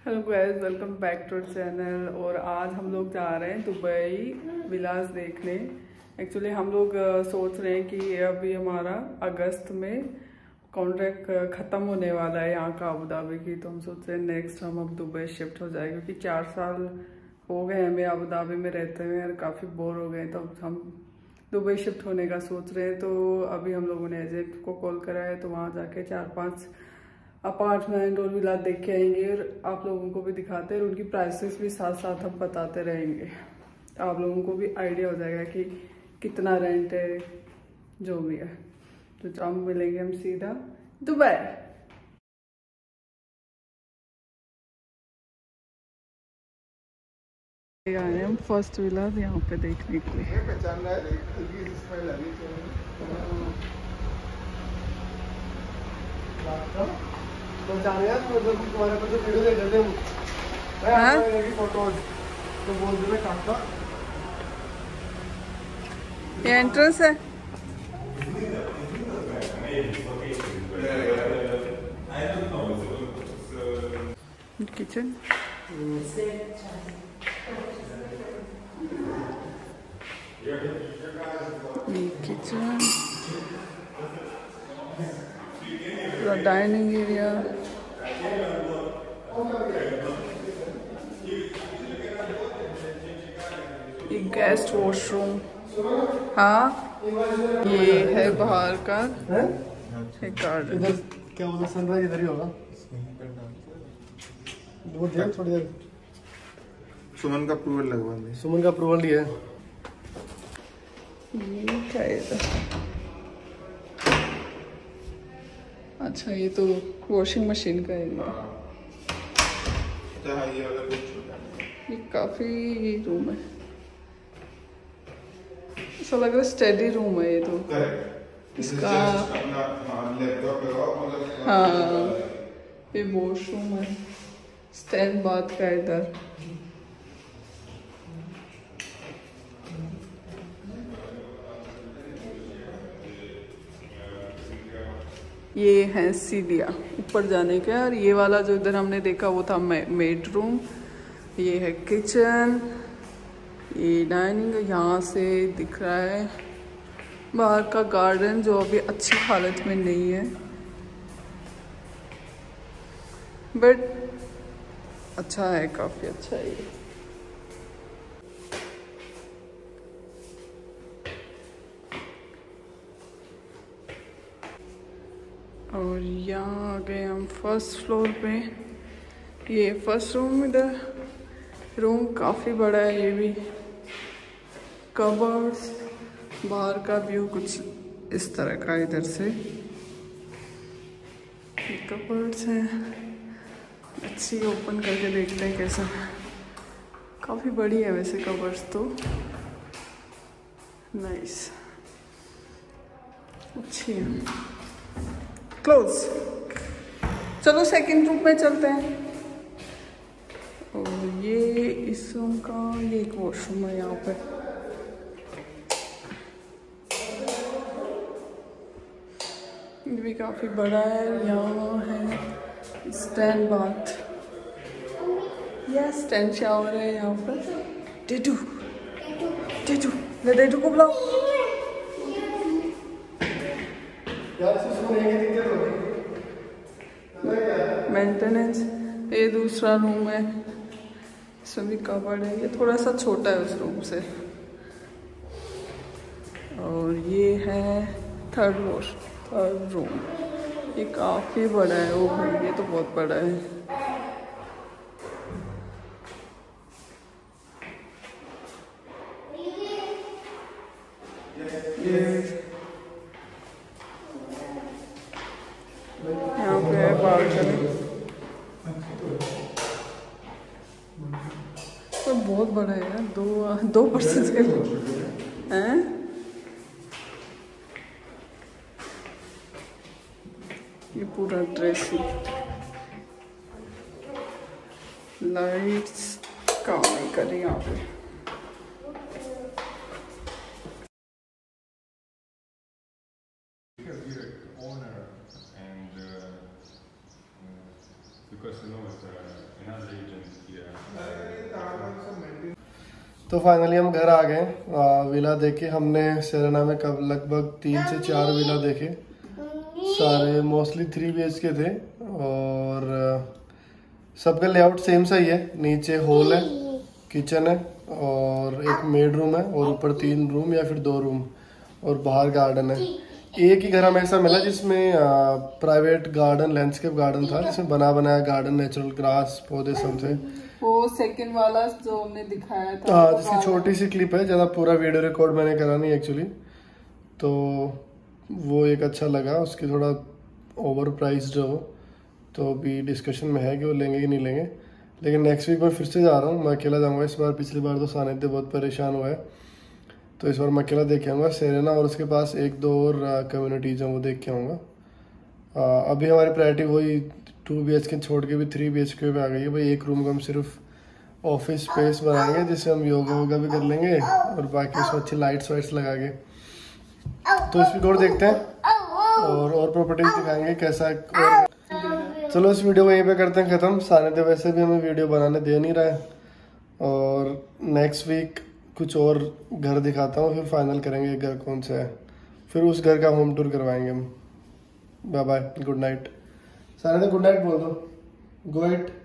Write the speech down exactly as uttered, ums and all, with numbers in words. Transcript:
Hello guys, welcome back to channel. और आज हम लोग जा रहे हैं दुबई विलास देखने। एक्चुअली हम लोग सोच रहे हैं कि अभी हमारा अगस्त में कॉन्ट्रैक्ट ख़त्म होने वाला है यहाँ का अबू धाबी की, तो हम सोच रहे हैं नेक्स्ट हम अब दुबई शिफ्ट हो जाए, क्योंकि चार साल हो गए हमें अबू धाबी में रहते हुए और काफ़ी बोर हो गए, तो अब हम दुबई शिफ्ट होने का सोच रहे हैं। तो अभी हम लोगों ने एजेंट को कॉल करा है, तो वहाँ जाके चार पाँच अपार्टमेंट और विला देख के आएंगे और आप लोगों को भी दिखाते हैं और उनकी प्राइसेस भी साथ साथ हम बताते रहेंगे। आप लोगों को भी आइडिया हो जाएगा कि कितना रेंट है, जो भी है। तो हम मिलेंगे हम सीधा दुबई। आए हम फर्स्ट विला यहाँ पे देखने के लिए। तो जाने यार तो तुम्हारे पास वीडियो ले लेते हैं, मैं लगी फोटोज तो बोल दे काका। ये एंट्रेंस है, किचन, ये किचन, पूरा डाइनिंग एरिया, ये गेस्ट वॉशरूम। हाँ, ये है बाहर का गार्डन। इधर क्या होगा, सनराइज इधर ही होगा। वो देख थोड़ी देर सुमन का अप्रूवल लगवा दे। सुमन का अप्रूवल लिया है। ये क्या है इधर? अच्छा, ये तो वॉशिंग मशीन का एरिया। ये काफी रूम है, ऐसा लग रहा है स्टडी रूम है ये तो। इसका हाँ, ये वॉशरूम है, स्टैंड बाथ का इधर। ये है सीढ़ियाँ ऊपर जाने का, और ये वाला जो इधर हमने देखा वो था मेड रूम। ये है किचन, ये डाइनिंग, यहाँ से दिख रहा है बाहर का गार्डन जो अभी अच्छी हालत में नहीं है, बट अच्छा है, काफ़ी अच्छा है ये। और यहाँ आ गए हम फर्स्ट फ्लोर पे। ये फर्स्ट रूम, इधर रूम काफ़ी बड़ा है, ये भी कबर्ड्स, बाहर का व्यू कुछ इस तरह का। इधर से कबर्ड्स हैं, अच्छी ओपन करके देखते हैं कैसा। काफ़ी बड़ी है वैसे कबर्ड्स तो, नाइस, अच्छी है। क्लोज। चलो सेकंड रूम में चलते हैं। और ये इस रूम का ये एक वॉशरूम है यहाँ पे। ये भी काफ़ी बड़ा है। यहाँ है स्टैंड बाथ या स्टैंड शावर है यहाँ पर। डेडू डेडू ले डेडू को बुलाओ। मेंटेनेंस। ये दूसरा रूम है, इसमें भी कबर्ड है, ये थोड़ा सा छोटा है उस रूम से। और ये है थर्ड वॉश थर्ड रूम, ये काफ़ी बड़ा है। ओ भाई, ये तो बहुत बड़ा है। ये यहाँ पे है बालकनी, तो बहुत बड़ा है यार, दो दो पर्सन के लिए हैं। ये पूरा ड्रेसिंग, लाइट्स काम नहीं कर रही यहाँ पे। Because you know it's uh, तो फाइनली हम घर आ गए। विला देखे हमने सेरेना में कब लगभग तीन से चार विला देखे, सारे मोस्टली थ्री बी एच के थे और सबका लेआउट सेम सा ही है। नीचे हॉल है, किचन है और एक मेड रूम है और ऊपर तीन रूम या फिर दो रूम और बाहर गार्डन है। एक ही घर हमें ऐसा मिला जिसमें प्राइवेट गार्डन, लैंडस्केप गार्डन था, जिसमें बना बनाया गार्डन, नेचुरल ग्रास, पौधे सब थे। वो सेकंड वाला जो हमने दिखाया था, हाँ, जिसकी छोटी सी क्लिप है, ज़्यादा पूरा वीडियो रिकॉर्ड मैंने करा नहीं एक्चुअली, तो वो एक अच्छा लगा। उसकी थोड़ा ओवर प्राइस्ड हो, तो अभी डिस्कशन में है कि वो लेंगे कि नहीं लेंगे। लेकिन नेक्स्ट वीक मैं फिर से जा रहा हूँ, मैं अकेला जाऊँगा इस बार। पिछली बार तो सानिध्य बहुत परेशान हुआ है, तो इस बार मैं अकेला देख के आऊँगा। सेरेना और उसके पास एक दो और कम्युनिटीज़ हैं, वो देख के आऊँगा। अभी हमारी प्रायोरिटी वही टू बी एच के छोड़ के भी थ्री बी एच के पे आ गई है भाई। एक रूम को हम सिर्फ ऑफिस स्पेस बनाएंगे जिससे हम योगा वोगा भी कर लेंगे और बाकी उसमें अच्छी लाइट्स वाइट्स लगा के। तो इस वीडियो देखते हैं और और प्रॉपर्टीज दिखाएंगे कैसा है। चलो इस वीडियो को यहीं पे करते हैं ख़त्म। सानिध्य वैसे भी हमें वीडियो बनाने दे नहीं रहा है और नेक्स्ट वीक कुछ और घर दिखाता हूँ, फिर फाइनल करेंगे घर कौन सा है, फिर उस घर का होम टूर करवाएंगे हम। Bye bye, good night. Sanidhya good night बोल दो। Good night.